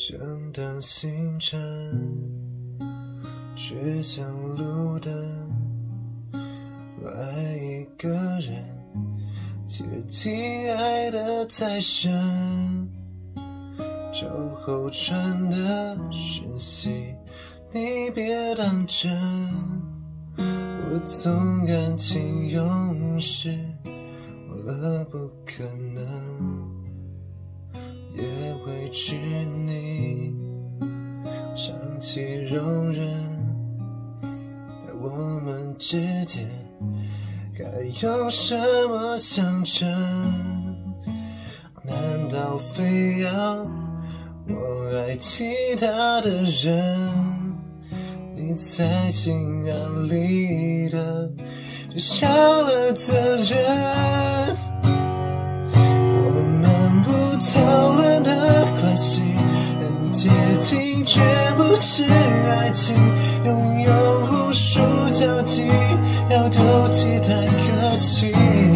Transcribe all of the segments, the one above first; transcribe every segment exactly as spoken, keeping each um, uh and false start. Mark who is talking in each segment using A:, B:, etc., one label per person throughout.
A: 正当星辰，却像路灯，爱一个人，接近爱的太深，酒后传的讯息，你别当真。我总感情用事，忘了不可能，也会知你长期容忍，在我们之间该用什么相称？难道非要我爱其他的人，你才心安理得就少了责任？我们不讨论的关系很接近，却不是爱情，拥有无数交集，要丢弃太可惜。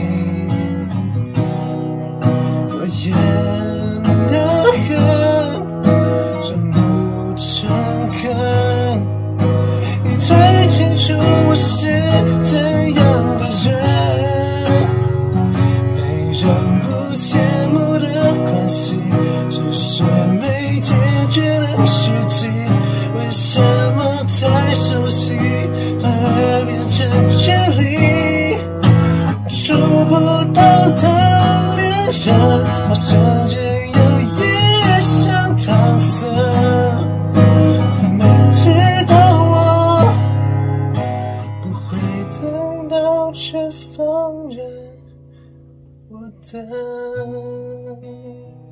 A: 我演的很这么诚恳，你太清楚我是怎样的人，没人不羡慕的关系，只是没解决的续集。为什么太熟悉反而变成距离？触不到的恋人，好像只有夜想搪塞。明知道我不会等到，却放任我等。